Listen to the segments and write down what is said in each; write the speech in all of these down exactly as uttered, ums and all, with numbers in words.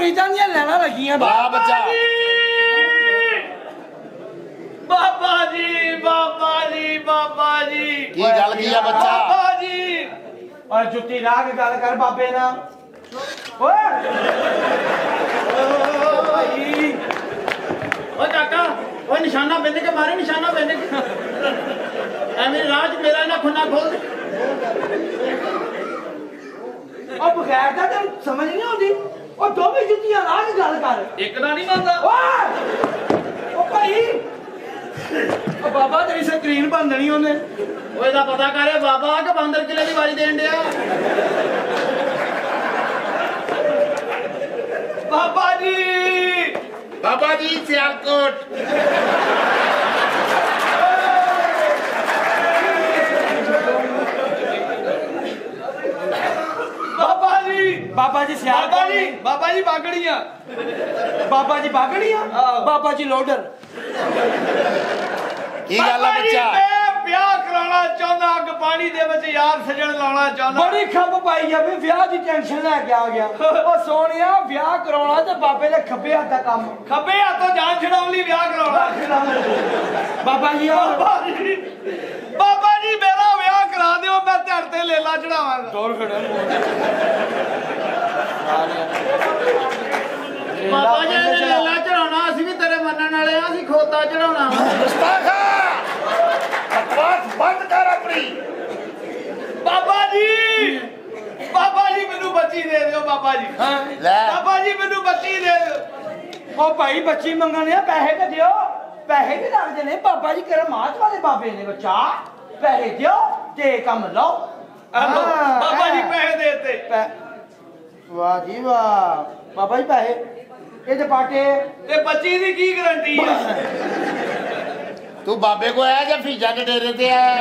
मरीजां दियां लैना लगियां बच्चा बाबा जी बाबा जी बाबा जी की गल की है बच्चा बाबा जी और जुत्ती ला के गल कर बाबे ना ओए भाई ओ काका ओ निशाना बंद के मारे निशाना बंद के एवें राज मेरा ना खुना खोल दे ओ बगैर दा ते समझ नहीं आउंदी ओ दोवें जुत्तियां ला के गल कर एक ना नहीं मानदा ओए ओ भाई ओ बाबा तेरी स्क्रीन बंदनी ओने ओए दा पता करे बाबा के बंदर किले दी वारी देन दिया बाबा जी बाबा जी सियालकोट बाबा जी बाबा जी सियाल बाबा जी बाबा जी बागड़ियां बाबा जी बागड़ियां बाबा जी लोडर की गल है बच्चा मैं ब्याह कराना चाहना अग पानी दे विच यार सजन लाना चाहना बड़ी खप पाई है भी ब्याह दी टेंशन लेके आ गया ओ सोनिया ब्याह कराना ते बाबे दे खब्बे हत्थ दा काम खब्बे हत्थों जान छड़ाउण लई ब्याह कराना बाबा जी बाबा जी बाबा जी मेरा ब्याह करा दिओ मैं धड़ ते लेला चढ़ावांगा दौड़ खड़ा बाबा जी ने लेला चढ़ाउणा ਅਸੀਂ ਵੀ ਤੇਰੇ ਮੰਨਣ ਵਾਲੇ ਆ ਅਸੀਂ ਖੋਤਾ ਚੜਾਉਣਾ मुस्ताफा बकवास बंद कर अपनी बाबा जी बाबा जी मैनू बच्ची दे दिओ बाबा जी ले बाबा जी मैनू बच्ची दे दिओ ओ भाई बच्ची मंगने आ पैसे ते दियो पैसे भी लगदे ने बाबा जी करम मात वाले बाबे ने बच्चा पैसे दियो ते काम लो बाबा जी पैसे देते वाह जी वाह बाबा जी पैसे ये ते पाटे ते बच्ची दी की गारंटी है तू बाबे को आया या फीजा के डेरे ते आया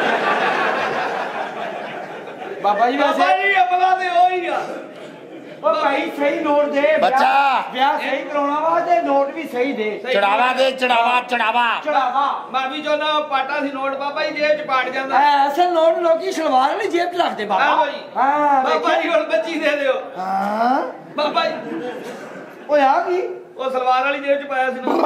बाबा जी बाबा वैसे जी अमला ते ओही आ ओ भाई सही नोट दे बच्चा। ब्याह सही कराना वा ते नोट भी सही दे चढ़ावा दे चढ़ावा चढ़ावा चढ़ावा मैं भी जो ना पाटा सी नोट बाबा जी जेब च पाट जांदा ऐसे नोट लोगी सलवार वाली जेब च रख दे बाबा हाँ भाई। हां बाबा जी हुण बच्ची दे दिओ हां बाबा जी ओ आ की ਉਹ ਸਲਵਾਰ ਵਾਲੀ ਜੇਬ ਚ ਪਾਇਆ ਸੀ ਨਾ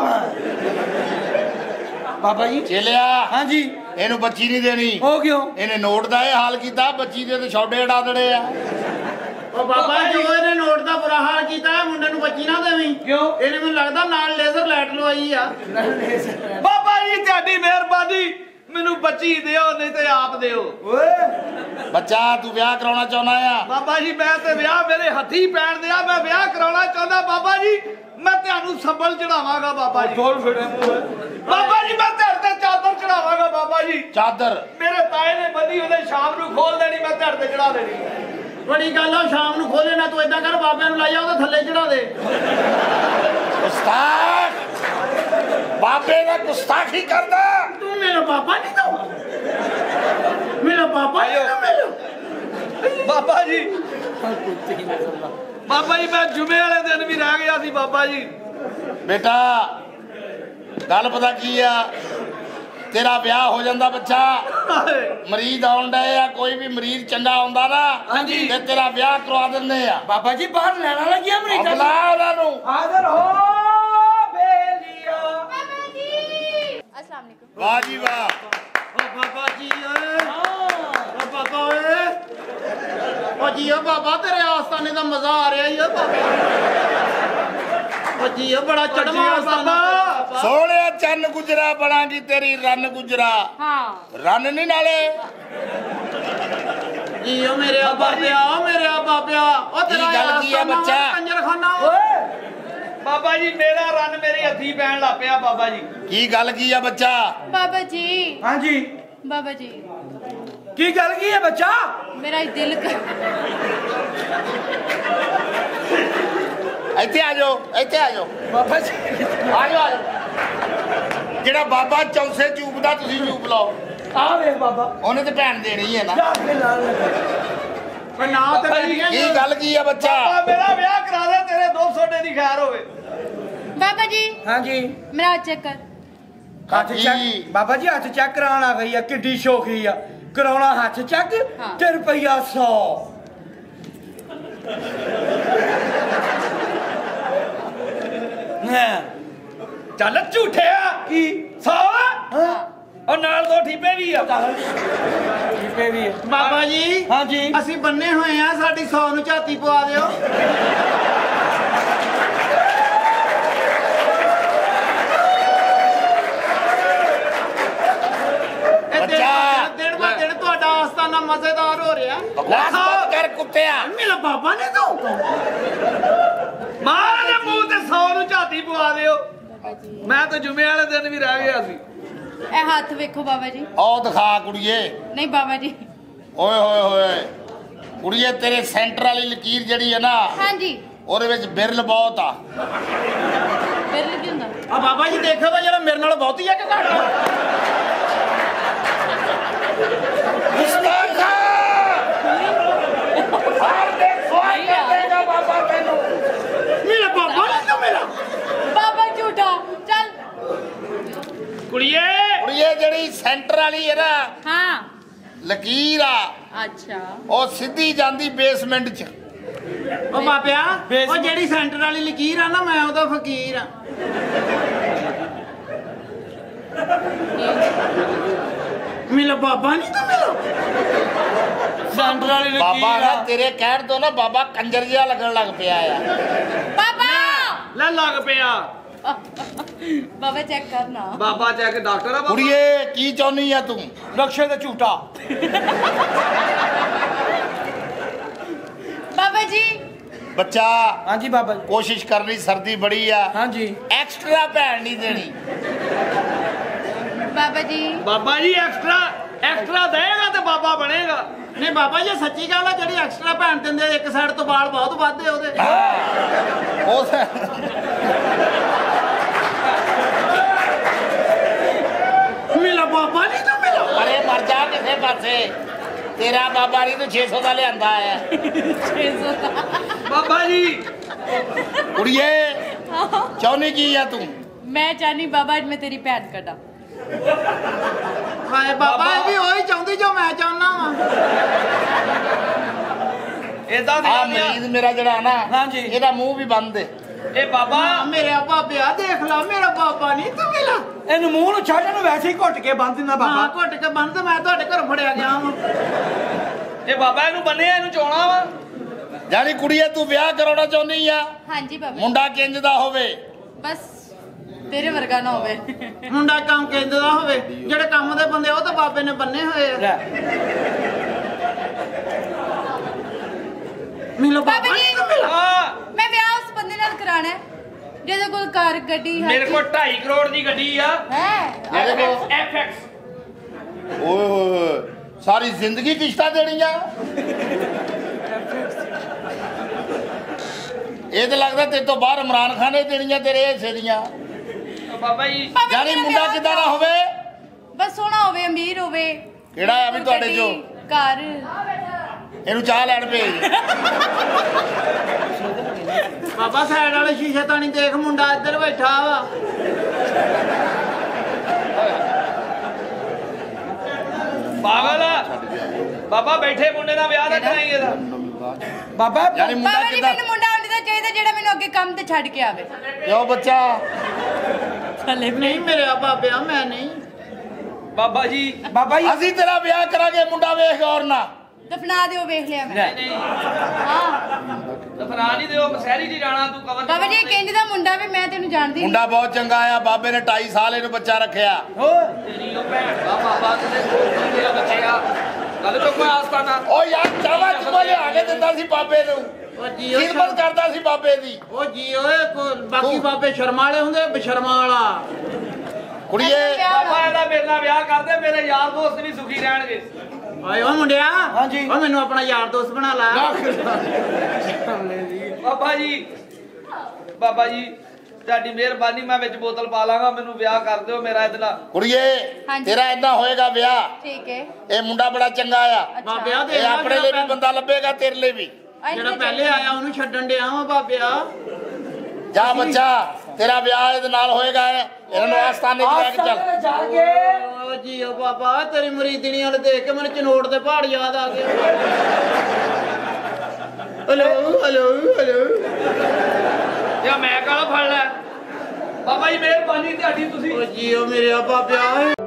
बाबा जी चेलिया हां जी ਇਹਨੂੰ ਬੱਚੀ ਨਹੀਂ ਦੇਣੀ हो क्यों ਇਹਨੇ ਨੋਟ ਦਾ ਇਹ ਹਾਲ ਕੀਤਾ ਬੱਚੀ ਦੇ ਤੇ ਛੋਡੇ ਉਡਾ ਦੇਣੇ ਆ ਉਹ ਬਾਬਾ ਜੀ ਇਹਨੇ ਨੋਟ ਦਾ ਬੁਰਾ ਹਾਲ ਕੀਤਾ ਹੈ ਮੁੰਡੇ ਨੂੰ ਬੱਚੀ ਨਾ ਦੇਵੀਂ क्यों ਇਹਨੇ ਮੈਨੂੰ ਲੱਗਦਾ ਨਾਲ ਲੇਜ਼ਰ ਲਾਈਟ ਲਵਾਈ ਆ ਬਾਬਾ ਜੀ ਤੁਹਾਡੀ ਮਿਹਰਬਾਨੀ ਮੈਨੂੰ ਬੱਚੀ ਦਿਓ ਨਹੀਂ ਤੇ ਆਪ ਦਿਓ ओए ਬੱਚਾ ਤੂੰ ਵਿਆਹ ਕਰਾਉਣਾ ਚਾਹੁੰਦਾ ਆ ਬਾਬਾ ਜੀ ਮੈਂ ਤੇ ਵਿਆਹ ਮੇਰੇ ਹੱਥੀ ਪੈਣ ਦਿਆ ਮੈਂ ਵਿਆਹ ਕਰਾਉਣਾ ਚਾਹੁੰਦਾ ਬਾਬਾ ਜੀ ਮੈਂ ਤੁਹਾਨੂੰ ਸੰਭਲ ਚੜਾਵਾਂਗਾ ਬਾਬਾ ਜੀ जोर फिरे मुंह ਬਾਬਾ ਜੀ ਮੈਂ ਧੜ ਤੇ ਚਾਦਰ ਚੜਾਵਾਂਗਾ ਬਾਬਾ ਜੀ ਚਾਦਰ ਮੇਰੇ ਤਾਏ ਨੇ ਬੰਦੀ ਉਹਨੇ ਸ਼ਾਮ ਨੂੰ ਖੋਲ ਦੇਣੀ ਮੈਂ ਧੜ ਤੇ ਚੜਾ ਦੇਣੀ ਬੜੀ ਗੱਲ ਆ ਸ਼ਾਮ ਨੂੰ ਖੋਲੇ ਨਾ ਤੂੰ ਏਦਾਂ ਕਰ ਬਾਬਿਆਂ ਨੂੰ ਲਾਈ ਆ ਉਹਦੇ ਥੱਲੇ ਚੜਾ ਦੇ ਉਸਤਾਦ ਬਾਬੇ ਦਾ ਗੁਸਤਾਖੀ ਕਰਦਾ ਤੂੰ ਮੇਰਾ ਬਾਬਾ ਨਹੀਂ ਤਾਂ ਮੇਰਾ ਬਾਬਾ ਨਹੀਂ ਤਾਂ ਮੇਰਾ ਬਾਬਾ ਜੀ ਬਾਬਾ ਜੀ ਮੈਂ ਜੁਮੇ ਵਾਲੇ ਦਿਨ ਵੀ ਰਹਿ ਗਿਆ ਸੀ ਬਾਬਾ ਜੀ ਬੇਟਾ ਗੱਲ ਪਤਾ ਕੀ ਆ ਤੇਰਾ ਵਿਆਹ ਹੋ ਜਾਂਦਾ ਬੱਚਾ ਮਰੀਜ਼ ਆਉਣ ਡਏ ਆ ਕੋਈ ਵੀ ਮਰੀਜ਼ ਚੰਗਾ ਆਉਂਦਾ ਨਾ ਹਾਂਜੀ। ਤੇ ਤੇਰਾ ਵਿਆਹ ਕਰਵਾ ਦਿੰਦੇ ਆ बाबा जी बाहर लेना लगी अमरीका ਬੁਲਾ ਉਹਨਾਂ ਨੂੰ हाजिर हो बेलिया बाबा जी अस्सलाम वालेकुम ਵਾਹ ਜੀ ਵਾਹ ਓ ਬਾਬਾ ਜੀ ਓਏ ਓ ਬਾਬਾ ਓਏ ਓ ਜੀ ਓ ਬਾਬਾ ਤੇਰੇ ਆਸਤਾਨੇ ਦਾ ਮਜ਼ਾ ਆ ਰਿਹਾ ਈ ਓ ਬਾਬਾ ਓ ਜੀ ਓ ਬੜਾ ਚੜਵਾ ਆਸਤਾਨਾ ਸੋਹਣਿਆ ਚੰਨ ਗੁਜਰਾ ਬਣਾਂਗੀ ਤੇਰੀ ਰੰਨ ਗੁਜਰਾ हाँ ਰੰਨ ਨਹੀਂ ਨਾਲੇ ਜੀ ਓ ਮੇਰੇ ਆ ਬਾਬਿਆ ਓ ਮੇਰੇ ਆ ਬਾਬਿਆ ਓ ਤੇਰਾ ਕੀ ਗੱਲ ਕੀ ਆ ਆਸਤਾਨਾ ਬੱਚਾ? ਕੰਜਰਖਾਨਾ ओए ਬਾਬਾ ਜੀ ਮੇਰਾ ਰਨ ਮੇਰੇ ਹੱਥੀ ਪੈਣ ਲੱਗ ਪਿਆ ਬਾਬਾ ਜੀ ਕੀ ਗੱਲ ਕੀ ਆ ਬੱਚਾ बाबा जी हां जी बाबा जी की गल की है बच्चा मेरा दिल कर ਇੱਥੇ ਆ ਜਾਓ ਇੱਥੇ ਆ ਜਾਓ बाबा जी ਆ ਜਾਓ ਆ ਜਾਓ ਜਿਹੜਾ ਬਾਬਾ ਚੌਸੇ ਚੂਪਦਾ ਤੁਸੀਂ ਚੂਪ ਲਾਓ आ वे बाबा ਉਹਨੇ ਤੇ ਭੈਣ ਦੇਣੀ ਹੈ ਨਾ जाके ला ले ਓਏ ਨਾ ਤੇ ਮੇਰੀ ਕੀ ਗੱਲ ਕੀ ਆ ਬੱਚਾ ਬਾਬਾ ਮੇਰਾ ਵਿਆਹ ਕਰਾ ਦੇ ਤੇਰੇ ਦੋ ਸੋਡੇ ਦੀ ਖੈਰ ਹੋਵੇ बाबा जी हां जी मेरा चेक कर हाथ चेक बाबा जी हाथ चेक कराना गई है किड्डी शौकी है कराना हाथ चेक हाँ। ते रुपया सौ ਚੱਲ ਝੂਠਿਆ ਕੀ ਸੌ ਹਾਂ ਔਰ ਨਾਲ ਦੋ ਠੀਪੇ ਵੀ ਆ ਠੀਪੇ ਵੀ ਬਾਬਾ ਜੀ ਹਾਂਜੀ ਅਸੀਂ ਬੰਨੇ ਹੋਏ ਆ ਸਾਡੀ ਸੌ ਨੂੰ ਝਾਤੀ ਪਵਾ ਦਿਓ ਇਹ ਦਿਨ- ਬੱਚਾ। ਦਿਨ ਬਾ ਦਿਨ ਤੁਹਾਡਾ ਆਸਤਾਨਾ ਮਜ਼ੇਦਾਰ ਹੋ ਰਿਹਾ ਬਕਵਾਸ ਬੰਦ ਕਰ ਕੁੱਤਿਆ। ਮੇਰਾ ਬਾਬਾ ਨੇ ਤੂੰ ਮਾਰ ਦੇ ਮੂੰਹ ਤੇ ਸੌ ਨੂੰ ਝਾਤੀ ਪਵਾ ਦਿਓ ਮੈਂ ਤਾਂ ਜੁਮੇ ਵਾਲੇ ਦਿਨ ਵੀ ਰਹਿ ਗਿਆ ਸੀ ਇਹ ਹੱਥ ਵੇਖੋ ਬਾਬਾ ਜੀ ਉਹ ਦਿਖਾ ਕੁੜੀਏ। ਨਹੀਂ ਬਾਬਾ ਜੀ ਓਏ ਹੋਏ ਹੋਏ ਕੁੜੀਏ ਤੇਰੇ ਸੈਂਟਰ ਵਾਲੀ ਲਕੀਰ ਜਿਹੜੀ ਹੈ ਨਾ ਹਾਂਜੀ ਉਹਦੇ ਵਿੱਚ ਬਿਰਲ ਬਹੁਤ ਆ। ਬਿਰਲ ਕੀ ਹੁੰਦਾ ਆ ਬਾਬਾ ਜੀ ਦੇਖੋ ਤਾਂ ਜਿਹੜਾ ਮੇਰੇ ਨਾਲ ਬਹੁਤੀ ਆ ਕਿ ਘੱਟ ਆ? ਮੁਸਤਾਖਾ ਹਰ ਦੇ ਸਵਾਈ ਦੇਗਾ ਬਾਬਾ ਤੈਨੂੰ। ਮੇਰਾ ਬਾਬਾ ਨਹੀਂ ਤੂੰ ਮੇਰਾ ਬਾਬਾ ਝੂਠਾ ਚੱਲ ਕੁੜੀਏ ਕੁੜੀਏ ਜਿਹੜੀ ਸੈਂਟਰ ਵਾਲੀ ਹੈ ਨਾ ਹਾਂ ਲਕੀਰ ਆ ਅੱਛਾ ਉਹ ਸਿੱਧੀ ਜਾਂਦੀ ਬੇਸਮੈਂਟ 'ਚ। ਉਹ ਬਾਬਿਆ ਉਹ ਜਿਹੜੀ ਸੈਂਟਰ ਵਾਲੀ ਲਕੀਰ ਆ ਨਾ ਮੈਂ ਉਹਦਾ ਫਕੀਰ ਆ ਮੇਰਾ ਬਾਬਾ ਨਹੀਂ ਤੂੰ ਮੇਰਾ ਸੈਂਟਰ ਵਾਲੀ ਬਾਬਾ ਲਕੀਰ ਨਾ ਆ ਤੇਰੇ ਕਹਿਣ ਤੋਂ ਨਾ ਬਾਬਾ ਕੰਜਰ ਜਿਹਾ ਲੱਗਣ ਲੱਗ ਪਿਆ ਆ। ਬਾਬਾ ਲੈ ਲੱਗ ਪਿਆ ਬਾਬਾ ਚੈੱਕ ਕਰਨਾ ਬਾਬਾ ਚੈੱਕ ਡਾਕਟਰ ਆ ਬਾਬਾ ਕੁੜੀਏ ਕੀ ਚਾਹੁੰਦੀ ਆ ਤੂੰ? ਨਕਸ਼ੇ ਤੇ ਝੂਟਾ ਬਾਬਾ ਜੀ ਬੱਚਾ ਹਾਂਜੀ ਬਾਬਾ ਜੀ ਕੋਸ਼ਿਸ਼ ਕਰਨੀ ਸਰਦੀ ਬੜੀ ਆ ਹਾਂਜੀ ਐਕਸਟਰਾ ਭੈਣ ਨਹੀਂ ਦੇਣੀ। ਬਾਬਾ ਜੀ ਬਾਬਾ ਜੀ ਐਕਸਟਰਾ ਐਕਸਟਰਾ ਦੇਗਾ ਤੇ ਬਾਬਾ ਬਣੇਗਾ ਨਹੀਂ ਬਾਬਾ ਜੀ ਸੱਚੀ ਗੱਲ ਆ ਜਿਹੜੀ ਐਕਸਟਰਾ ਭੈਣ ਦਿੰਦੇ ਇੱਕ ਸਾਈਡ ਤੋਂ ਵਾਲ ਬਹੁਤ ਵੱਧਦੇ ਉਹਦੇ ਹਾਂ ਉਹ ਮੇਰਾ ਬਾਬਾ ਨਹੀਂ ਤੂੰ ਮੇਰਾ ਪਰੇ ਮਰ ਜਾ ਕਿਸੇ ਪਾਸੇ। ਤੇਰਾ ਬਾਬਾ ਨਹੀਂ ਤੂੰ ਛੇ ਸੌ ਦਾ ਲਿਆਂਦਾ ਆ। ਛੇ ਸੌ ਦਾ ਬਾਬਾ ਜੀ ਕੁੜੀਏ ਚਾਹੁੰਦੀ ਕੀ ਆ ਤੂੰ? ਮੈਂ ਚਾਹਨੀ ਬਾਬਾ ਅੱਜ ਮੈਂ ਤੇਰੀ ਭੈਣ ਕੱਢਾਂ ਹਾਏ ਬਾਬਾ ਇਹ ਵੀ ਉਹੀ ਚਾਹੁੰਦੀ ਜੋ ਮੈਂ ਚਾਹੁੰਦਾ ਵਾਂ ਇਦਾਂ ਆ ਦੀਆਂ ਮਰੀਜ਼ ਮੇਰਾ ਜਿਹੜਾ ਨਾ ਹਾਂਜੀ। ਇਹਦਾ ਮੂੰਹ ਵੀ ਬੰਦ ਦੇ। ਇਹ ਬਾਬਾ ਮੇਰੇ ਬਾਬਿਆ ਦੇਖ ਲਾ ਮੇਰਾ ਬਾਬਾ ਨਹੀਂ ਤੂੰ ਮੇਰਾ ਇਹਨੂੰ ਮੂੰਹ ਨੂੰ ਛੱਡ ਇਹਨੂੰ ਵੈਸੇ ਹੀ ਘੁੱਟ ਕੇ ਬੰਨ ਦਿੰਦਾ ਹਾਂ ਬਾਬਾ ਘੁੱਟ ਕੇ ਬੰਦ ਮੈਂ ਤੁਹਾਡੇ ਘਰ ਫੜਿਆ ਗਿਆ ਵਾਂ ਇਹ ਬਾਬਾ ਇਹਨੂੰ ਬੰਨਿਆ ਇਹਨੂੰ ਚੋਣਾ ਵਾ ਜਾਨੀ ਕੁੜੀਏ ਤੂੰ ਵਿਆਹ ਕਰਾਉਣਾ ਚਾਹੁੰਦੀ ਆ? ਹਾਂਜੀ ਬਾਬਾ ਮੁੰਡਾ ਕਿੰਜ ਦਾ ਹੋਵੇ? ਬਸ ਤੇਰੇ ਵਰਗਾ ਨਾ ਹੋਵੇ ਮੁੰਡਾ ਕੰਮ ਕਹਿੰਦੇ ਦਾ ਹੋਵੇ ਜਿਹੜੇ ਕੰਮ ਦੇ ਬੰਦੇ ਉਹ ਤਾਂ ਬਾਬੇ ਨੇ ਬੰਨੇ ਹੋਏ ਆ ਲੈ ਮਿਲੋ ਬਾਬਾ ਬਾਬਾ ਜੀ। ਨਹੀਂ ਤੂੰ ਮੇਰਾ ਹਾਂ ਮੈਂ ਵਿਆਹ ਉਸ ਬੰਦੇ ਨਾਲ ਕਰਾਣਾ ਹੈ ਜਿਹਦੇ ਕੋਲ ਕਾਰ ਗੱਡੀ ਹੈ ਮੇਰੇ ਕੋਲ ਢਾਈ ਕਰੋੜ ਦੀ ਗੱਡੀ ਆ ਹੈ ਮੇਰੇ ਕੋਲ ਐਫ ਐਕਸ ਓਏ ਹੋਏ ਸਾਰੀ ਜ਼ਿੰਦਗੀ ਕਿਸ਼ਤਾਂ ਦੇਣੀਆਂ। ਇਹ ਤਾਂ ਲੱਗਦਾ ਤੇਰੇ ਤੋਂ ਬਾਹਰ ਇਮਰਾਨ ਖਾਨ ਨੇ ਦੇਣੀਆਂ ਤੇਰੇ ਹਿੱਸੇ ਦੀਆਂ। ਬਾਬਾ ਜੀ ਬਾਬਾ ਜੀ, ਜਾਨੀ ਮੇਰਾ ਮੁੰਡਾ ਵਿਆਹ ਕਿੱਦਾਂ ਦਾ ਹੋਵੇ? ਬਸ ਸੋਹਣਾ ਹੋਵੇ ਅਮੀਰ ਹੋਵੇ ਕਿਹੜਾ ਆ ਵੀ ਤੁਹਾਡੇ ਚੋਂ? ਘਰ ਇਹਨੂੰ ਚਾਹ ਲੈਣ ਭੇਜ। ਬਾਬਾ ਸਾਈਡ ਵਾਲੇ ਸ਼ੀਸ਼ੇ ਤਾਂ ਨਹੀਂ ਦੇਖ ਮੁੰਡਾ ਇੱਧਰ ਬੈਠਾ ਵਾ ਪਾਗਲ ਆ ਬਾਬਾ ਬੈਠੇ ਮੁੰਡੇ ਦਾ ਵਿਆਹ ਦਾ ਕਰਾਂਗੇ ਇਹਦਾ ਬਾਬਾ ਜਾਨੀ ਮੁੰਡਾ ਬਾਬਾ ਜੀ ਕਿੱਦਾਂ? ਮੈਨੂੰ ਮੁੰਡਾ ਉਹਦੇ ਦਾ ਚਾਹੀਦਾ ਜਿਹੜਾ ਮੈਨੂੰ ਅੱਗੇ ਕੰਮ ਤੇ ਛੱਡ ਕੇ ਆਵੇ ਕਿਉਂ ਬੱਚਾ? ਥੱਲੇ ਨਹੀਂ ਮੇਰੇ ਬਾਬਿਆ ਮੈਂ ਨਹੀਂ ਬਾਬਾ ਜੀ ਬਾਬਾ ਜੀ ਅਸੀਂ ਤੇਰਾ ਵਿਆਹ ਕਰਾਂਗੇ ਮੁੰਡਾ ਵੇਖ ਗੌਰ ਨਾ। ਦਫਨਾ ਦਿਓ ਵੇਖ ਲਿਆ ਮੈਂ ਨਹੀਂ ਨਹੀਂ ਹਾਂ ਦਫਨਾ ਨਹੀਂ ਦਿਓ ਮਸਹਿਰੀ ਜੀ ਜਾਣਾ ਤੂੰ ਕਵਰ ਬਾਬਾ ਜੀ ਇਹ ਕਹਿੰਦੇ ਦਾ ਮੁੰਡਾ ਵੀ ਮੈਂ ਤੈਨੂੰ ਜਾਣਦੀ ਮੁੰਡਾ ਬਹੁਤ ਚੰਗਾ ਆ। ਬਾਬੇ ਨੇ ਢਾਈ ਸਾਲ ਇਹਨੂੰ ਬੱਚਾ ਰੱਖਿਆ। ਹੋਰ ਤੇਰੀ ਉਹ ਭੈਣ ਦਾ ਬਾਬਾ ਤੇ ਤੇਰੇ ਬੱਚੇ ਆ ਗੱਲ ਤੋਂ ਕੋਈ ਆਸਤਾਨਾ ਓ ਯਾਰ ਚਾਵਾ ਚੁਮਾ ਲਿਆ ਕੇ ਦਿੰਦਾ ਸੀ ਬਾਬੇ ਨੂੰ। ਉਹ ਜੀ ਉਹ ਖਿਦਮਤ ਕਰਦਾ ਸੀ ਬਾਬੇ ਦੀ। ਉਹ ਜੀ ਓਏ ਕੋ- ਬਾਕੀ ਬਾਬੇ ਸ਼ਰਮਾ ਵਾਲੇ ਹੁੰਦੇ ਬਸ਼ਰਮਾ ਵਾਲਾ ਕੁੜੀਏ ਬਾਬਾ ਇਹਦਾ ਮੇਰੇ ਨਾਲ ਵਿਆਹ ਕਰਦੇ ਮੇਰੇ ਯਾਰ ਦੋਸਤ ਵੀ ਸੁਖੀ ਰਹਿਣਗੇ ਓਏ ਓ ਮੁੰਡਿਆ ਹਾਂਜੀ। ਓ ਮੈਨੂੰ ਆਪਣਾ ਯਾਰ ਦੋਸਤ ਬਣਾ ਲਾ ਬਾਬਾ ਜੀ ਬਾਬਾ ਜੀ ਤੁਹਾਡੀ ਮਿਹਰਬਾਨੀ ਮੈਂ ਵਿੱਚ ਬੋਤਲ ਪਾ ਲਾਂਗਾ ਮੈਨੂੰ ਵਿਆਹ ਕਰ ਦਿਓ ਮੇਰਾ ਇਹਦੇ ਨਾਲ ਕੁੜੀਏ ਹਾਂਜੀ। ਤੇਰਾ ਏਦਾਂ ਹੋਏਗਾ ਵਿਆਹ। ਠੀਕ ਹੈ ਇਹ ਮੁੰਡਾ ਬੜਾ ਚੰਗਾ ਆ। ਬਾਬਿਆ ਦੇ ਇਹ ਆਪਣੇ ਲਈ ਵੀ ਬੰਦਾ ਲੱਭੇਗਾ ਤੇਰੇ ਲਈ ਵੀ। ਜਿਹੜਾ ਪਹਿਲੇ ਆਇਆ ਉਹਨੂੰ ਛੱਡਣ ਡਿਆ ਵਾ ਬਾਬਿਆ ਜਾ ਬੱਚਾ ਤੇਰਾ ਵਿਆਹ ਇਹਦੇ ਨਾਲ ਹੋਏਗਾ। ਇਹਨਾਂ ਨੂੰ ਆਸਤਾਨੇ 'ਚ ਲੈ ਕੇ ਚੱਲ। ਆਸਤਾਨੇ ਜਾ ਕੇ ਓ ਜੀ ਓ ਬਾਬਾ ਤੇਰੀ ਮਰੀਦਣੀ ਵਾਲੇ ਦੇਖ ਕੇ ਮੈਨੂੰ ਚਨੋੜ ਦੇ ਪਹਾੜ ਯਾਦ ਆ ਗਏ ਹਲੋ ਹਲੋ ਹਲੋ ਜਾਂ ਮੈਂ ਕਾਲਾ ਫੜ ਲੈ ਬਾਬਾ ਜੀ ਮਿਹਰਬਾਨੀ ਤੁਹਾਡੀ ਤੁਸੀਂ ਓ ਜੀਓ ਮੇਰੇ ਬਾਬਿਆ ਓਏ